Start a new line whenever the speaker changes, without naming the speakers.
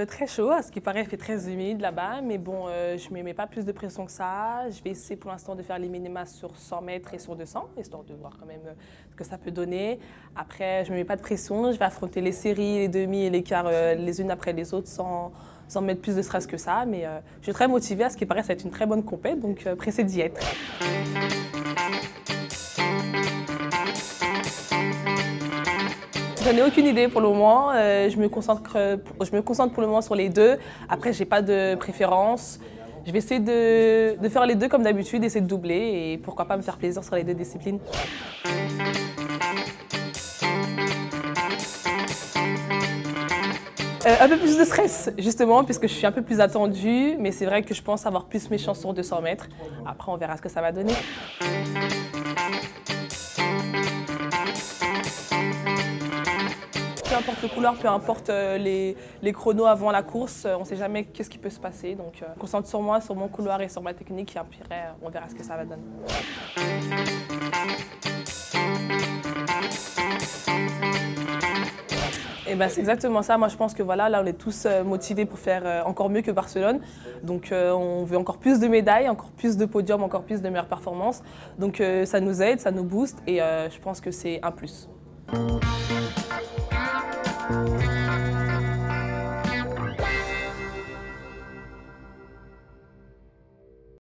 Très chaud, à ce qui paraît, il fait très humide là-bas, mais bon, je ne me mets pas plus de pression que ça. Je vais essayer pour l'instant de faire les minima sur 100 mètres et sur 200, histoire de voir quand même ce que ça peut donner. Après, je ne me mets pas de pression, je vais affronter les séries, les demi et les quarts les unes après les autres sans mettre plus de stress que ça. Mais je suis très motivée, à ce qui paraît, ça va être une très bonne compète, donc pressée d'y être. J'en ai aucune idée pour le moment. Je me concentre pour le moment sur les deux. Après, j'ai pas de préférence. Je vais essayer de faire les deux comme d'habitude, essayer de doubler et pourquoi pas me faire plaisir sur les deux disciplines. Un peu plus de stress, justement, puisque je suis un peu plus attendue, mais c'est vrai que je pense avoir plus mes chances sur 200 mètres. Après, on verra ce que ça va donner. Peu importe le couloir, peu importe les chronos avant la course, on ne sait jamais qu'est-ce qui peut se passer. Donc, je me concentre sur moi, sur mon couloir et sur ma technique. Et après, on verra ce que ça va donner. Et ben, c'est exactement ça. Moi, je pense que voilà, là, on est tous motivés pour faire encore mieux que Barcelone. Donc, on veut encore plus de médailles, encore plus de podiums, encore plus de meilleures performances. Donc, ça nous aide, ça nous booste et je pense que c'est un plus.